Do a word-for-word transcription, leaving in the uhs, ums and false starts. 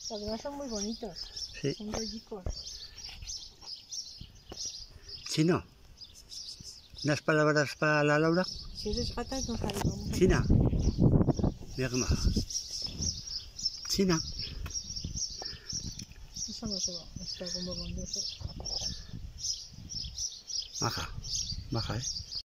Además son muy bonitos. Sí. Son rollicos. Chino, ¿unas palabras para la Laura? Si eres gata, no sabes. Vamos a... China. Mira qué maja. China. Eso no se va. Está como bondoso. Maja. Maja, ¿eh?